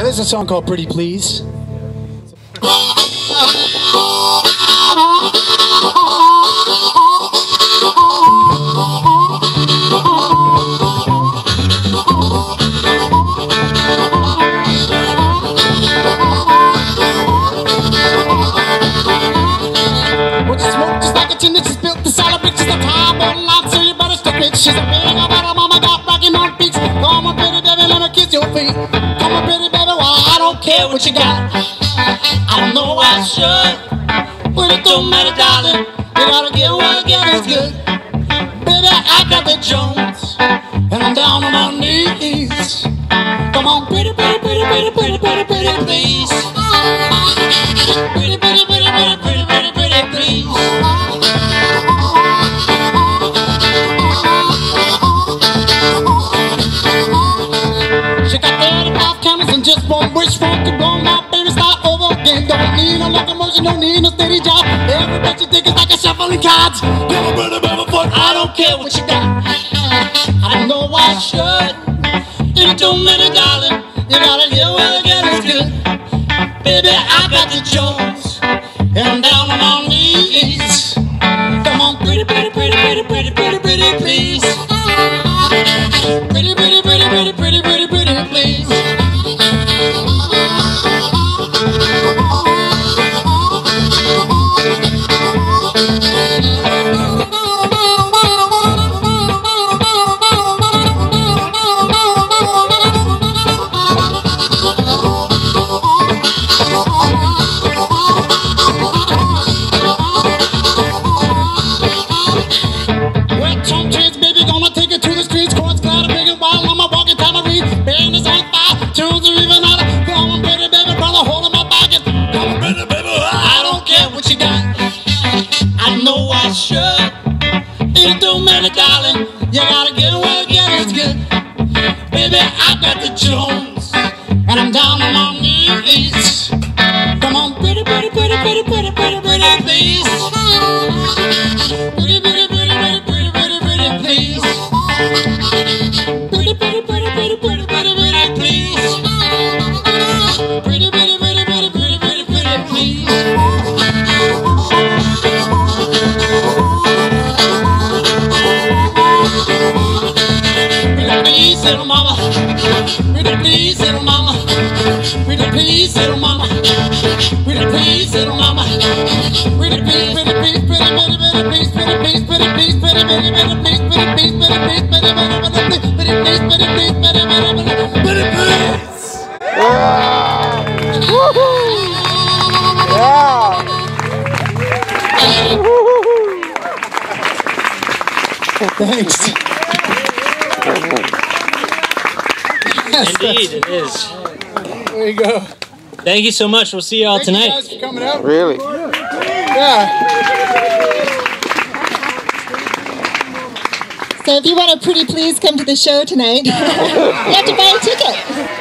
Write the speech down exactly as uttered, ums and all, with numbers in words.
This is a song called Pretty Please. She's a big about her mama got rockin' on beats. Come on, pretty baby, let me kiss your feet. Come on, pretty baby, well, I don't care what you got. I don't know I should, but it don't matter, darling. You gotta get what you get is good. Baby, I got the Jones, and I'm down on my knees. Come on, pretty, pretty, pretty, pretty, pretty, pretty, pretty, please. Pretty, pretty, pretty, pretty, pretty, pretty, pretty, please. Just one wish for to blow my baby start over again. Don't need no locomotion, don't need no steady job. Every bet you think is like a shuffling cards. Give a brother, brother, but I don't care what you got. I know I should. It don't matter, darling. You gotta hear what I get is good. Baby, I got the Jones, and I'm down on my knees. Come on, pretty, pretty, pretty, pretty, pretty, pretty, pretty, please. Pretty, pretty, pretty, pretty, pretty, pretty, pretty, please. It don't matter, darling. You gotta get what you get is good. Baby, I got the Jones, and I'm down on my knees. Come on, pretty, pretty, pretty, pretty, pretty, pretty, pretty, please. Pretty, pretty, pretty, pretty, pretty, pretty, pretty, please. Pretty, pretty, pretty, pretty, pretty, pretty, pretty, please. Pretty, pretty, pretty, pretty, pretty, pretty, pretty, please. Please, little mama. Pretty please, little mama. Pretty please, little mama. Pretty please, little mama. Pretty please, pretty please, pretty, pretty, pretty please, pretty please, pretty please, pretty, pretty, pretty please, pretty please, pretty please, pretty, pretty, pretty, pretty, pretty please, pretty please, pretty, pretty, pretty, pretty please. Woohoo! Yeah. Thanks. Indeed, it is. There you go. Thank you so much. We'll see you all Thank tonight. You guys for coming out. Really? Yeah. So if you want a pretty please come to the show tonight, you have to buy a ticket.